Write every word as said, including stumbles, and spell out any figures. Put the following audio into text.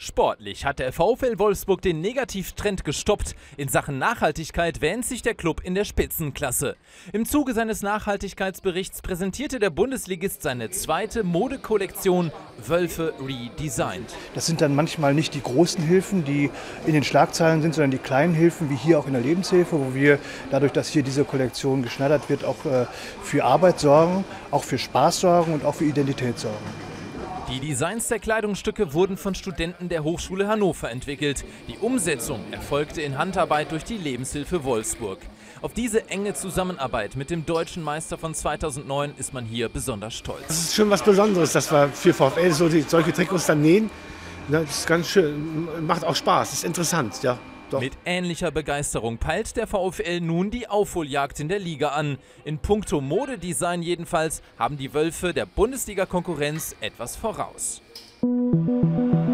Sportlich hat der VfL Wolfsburg den Negativtrend gestoppt. In Sachen Nachhaltigkeit wähnt sich der Klub in der Spitzenklasse. Im Zuge seines Nachhaltigkeitsberichts präsentierte der Bundesligist seine zweite Modekollektion Wölfe Redesigned. Das sind dann manchmal nicht die großen Hilfen, die in den Schlagzeilen sind, sondern die kleinen Hilfen, wie hier auch in der Lebenshilfe, wo wir dadurch, dass hier diese Kollektion geschneidert wird, auch für Arbeit sorgen, auch für Spaß sorgen und auch für Identität sorgen. Die Designs der Kleidungsstücke wurden von Studenten der Hochschule Hannover entwickelt. Die Umsetzung erfolgte in Handarbeit durch die Lebenshilfe Wolfsburg. Auf diese enge Zusammenarbeit mit dem deutschen Meister von zweitausendneun ist man hier besonders stolz. Das ist schon was Besonderes, dass wir für VfL so die, solche Trikots dann nähen. Das ist ganz schön, macht auch Spaß, ist interessant, ja. Doch. Mit ähnlicher Begeisterung peilt der VfL nun die Aufholjagd in der Liga an. In puncto Modedesign jedenfalls haben die Wölfe der Bundesliga-Konkurrenz etwas voraus.